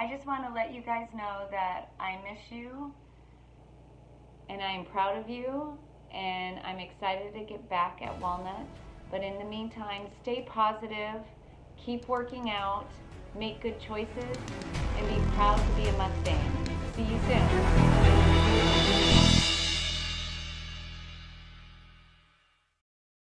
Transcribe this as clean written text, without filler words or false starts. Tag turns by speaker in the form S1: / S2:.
S1: I just want to let you guys know that I miss you and I'm proud of you and I'm excited to get back at Walnut. But in the meantime, stay positive, keep working out, make good choices, and be proud to be a Mustang. See you soon.